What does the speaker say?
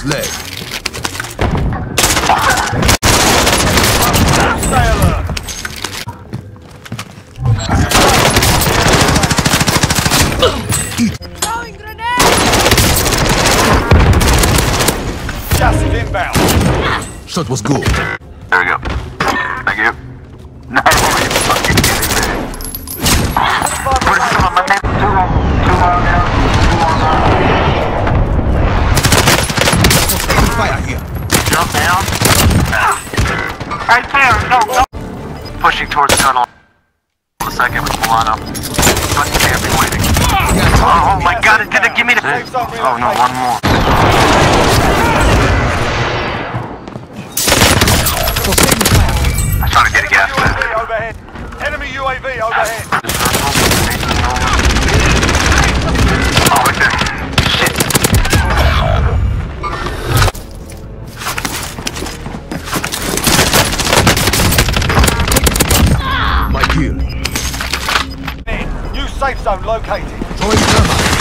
leg. Stay alert. Throwing grenade! Just inbound. Shot was good. There we go. Thank you. No, you fucking kidding me. Where's some of my men? Two on now. Fire here. Jump down. Right there. No. Pushing towards the tunnel. A second with Milano. Fucking can't be waiting. Oh my god, it didn't give me the... Oh no, one more. I'm trying to get a gas mask. UAV overhead. Enemy UAV overhead. Oh, right there. Shit. My kill. New safe zone located. Throwing thermite.